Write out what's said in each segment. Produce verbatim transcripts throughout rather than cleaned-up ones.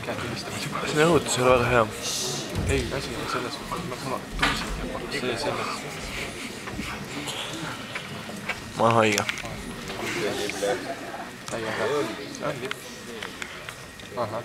See õhutus ei ole väga hea. Ei, asi on selles, ma tuusin see selles. Ma olen haige. Täiega. Oli. Aha.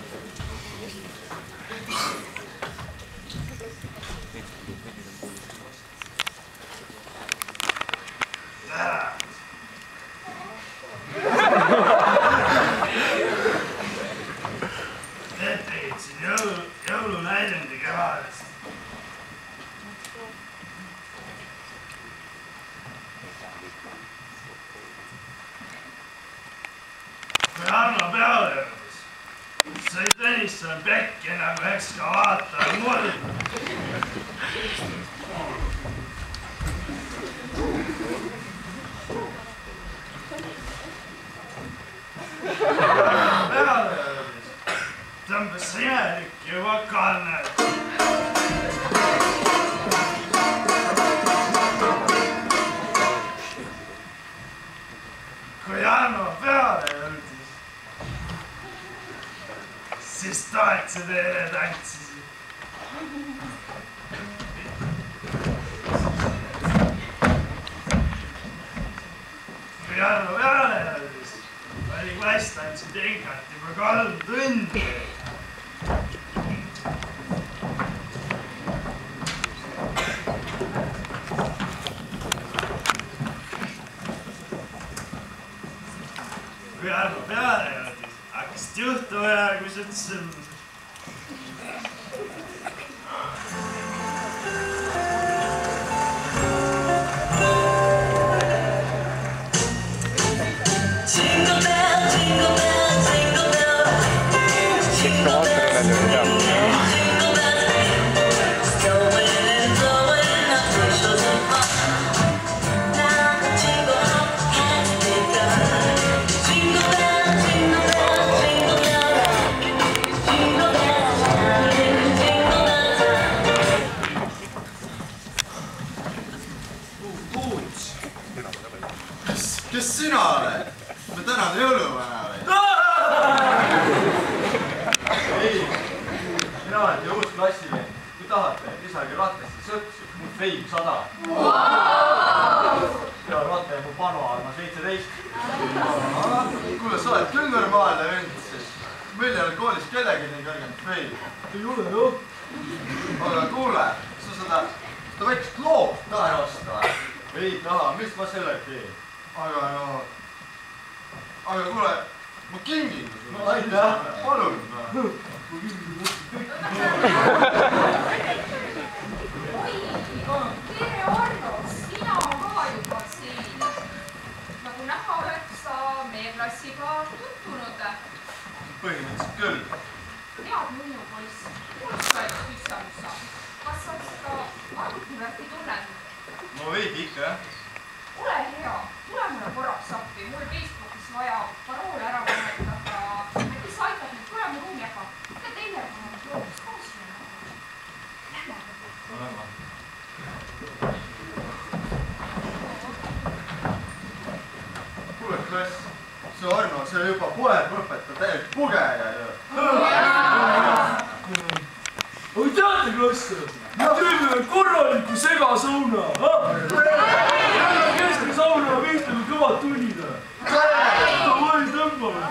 Arno peale jõudis. Sai Tõnisson pekki nagu ekskavaator muld. Peale jõudis. Tõmbas imelik juba kannet. Kui Arno peale jõudis, siis toetsid eile tantsisid. Kui Arno peale jõudis, oli klass tantsid ingat juba kolm tundi. Kui Arno peale jõudis, hakkasid juhtuma järgmised sündmused. Kes sina oled? Me tänad jõuluvana või? Ei, sina oled ju uus klassiline. Kui tahate, lisage rattasse sõpsi, mu feim sada. Ja ratta ja mu panu arma seitseteist. Kuule, sa oled küll normaalne vend, sest meil ei ole koolis kellegi nii kõrgend feim. Ei ole, jah. Aga kuule, sa seda väikest loob tahe osta. Ei taha, mis ma selle teen? Aga no... Aga kuule, ma kingin sulle. No aitäh. Palun. Ma kingin sulle. Oi, tere Arno, sina ka juba siin. Nagu näha oled sa meie klassiga tutvunud. Põhimõtteliselt küll. Head mõnu poiss, kuulus sa üks küsimusa. Kas sa seda arvutivärki tunned? No veidi ikka, jah. Ole hea, tule mulle korraks appi. Mul Facebookis vaja paroole ära vahetada. Äkki sa aitad nüüd tule mu ruumi, aga mida teile pannud loodus kaasile näha? Lähme. Lähme. Kuule, klass, see Arno, see juba poeb õpeta täielt pugeja ju. Aga teate, klass, me teeme korraliku segasauna. Keske sauna viistame kõvad tunnid. Või tõmbame.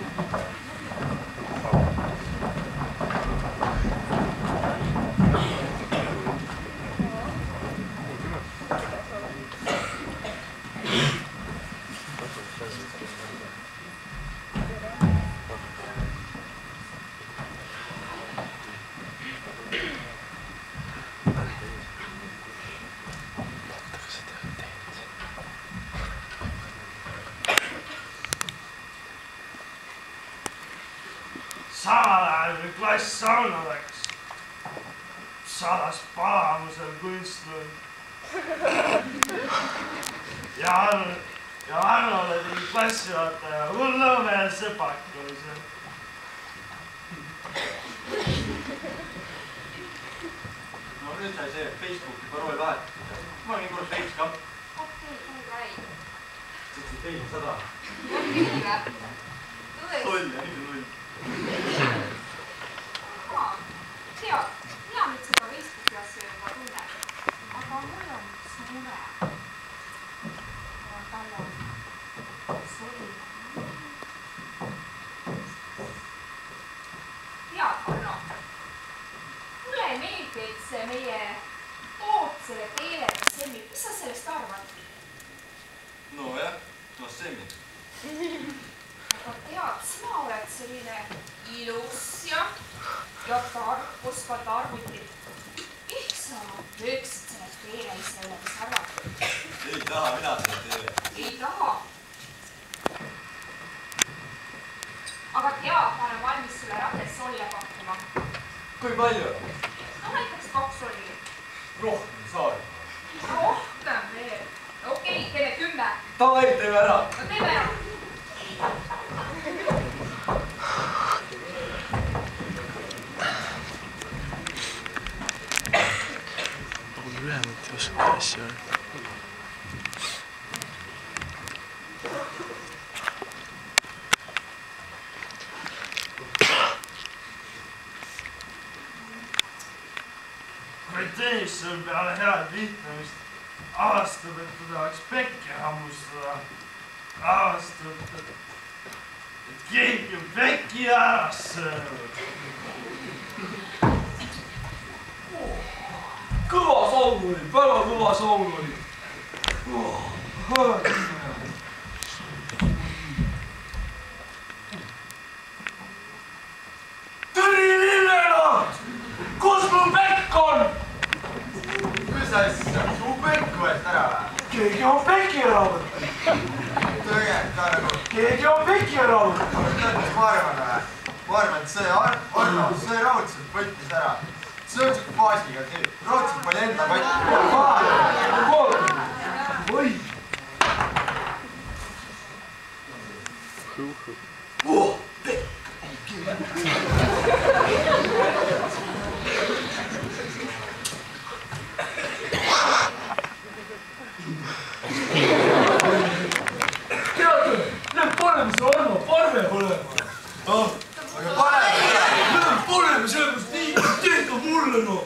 Samal ajal kui klass sauna läks, sadas palamusel kunstlund. Ja Arnole tegi klassijuhataja hullumeelse pakkumise. No nüüd sai see Facebooki parool vahetada. Ma olin korras veits ka. Okei, ei käi. Sõtsid teine sada. Tõesti. Toll ja nüüd on null. tead, mina nüüd seda Facebooki asja juba tunnen. Aga mul on üks mure. Tal on selline. Tead, Arno, mulle ei meeldi, et see meie tood selle teele semmib. Mis sa sellest arvad? No jah, no semmib. Aga tead, sina oled selline ilus ja, ja tark, oskad arvutit. Ehk sa lööksid selle teele ise üle, mis arvad? Ei taha mina selle teele. Ei taha. Aga tead, ma olen valmis sulle rates olja pakkuma. Kui palju? No näiteks kaks olli. Rohkem saari. Rohkem veel. Okei, teeme kümme. Davai, teeme ära. No teeme ära. Nagu lühemalt ei oska asja öelda. Teis sul peale head vihtamist avastab, et ta tahaks pekki hammustada. Avastab, et keegi on pekki ära söönud. Kõva saun oli, väga kõva saun oli. Tõri Lillenaat! Kus mu pekk on? Mis asja? Su pekk võet ära või? Keegi on peki ära võtnud. Tõge, ka nagu. Keegi on peki ära võtnud. Aga tead, mis ma arvan või? Ma arvan, et see Ar- Arno, see raudselt võttis ära. See on siuke faasiga tüüp. Raudselt palju enda võttis. Oi! Oh, pekk! Teate, nüüd paneme see Arno parve põlema. Aga paneme seda. Nüüd paneme sellepärast nii, tehka mulle no.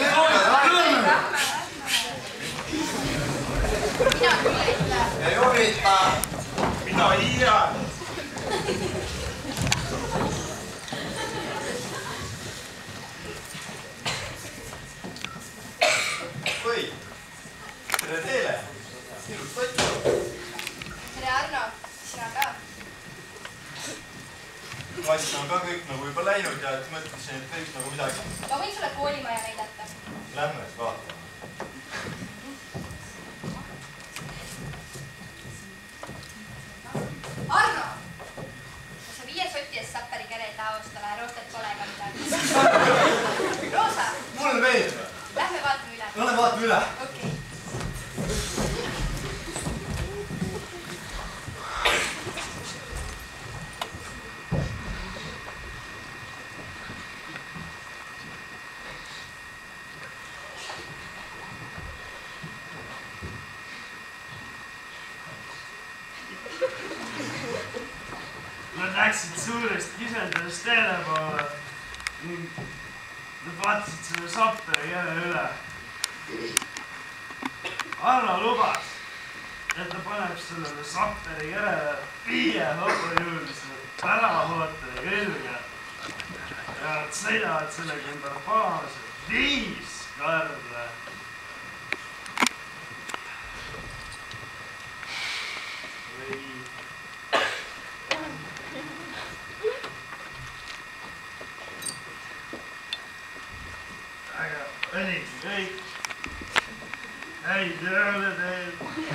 Ei huvita. Mida iia? Oi, tere teile. Ilus pott. Tere Arno, sina ka. Klass on ka kõik nagu juba läinud ja et mõtlesin, et võiks nagu midagi. Ma võin sulle koolimaja näidata. Lähme siis vaatama. Arno! Sa viie soti eest Sapperi kere ei taha osta, vähe roostet pole ega midagi. Roosa, Mulle meeldib. lähme vaatame üle. No lähme vaatame üle. Okei. Nad läksid suurest kisendast teele poole ning nad vaatasid selle Sapperi kere üle. Arno lubas, et ta paneb sellele Sapperi kerele viie hõbujõulise väravahootele külge. Ja nad sõidavad sellega ümber paase viis korda. Või... Aga oligi kõik. Häid jõule teil.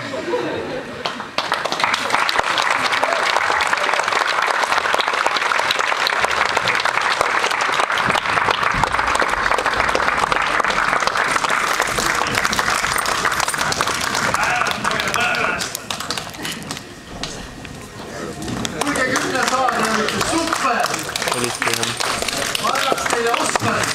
Kuulge, kümne saari on ikka super. Olidki jah. Ma annaks teile Oskarit.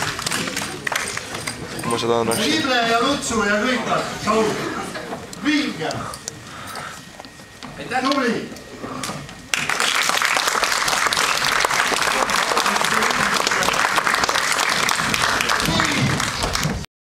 Ma seda annaks. Lible ja Lutsu ja kõik on. Vinge. Tubli.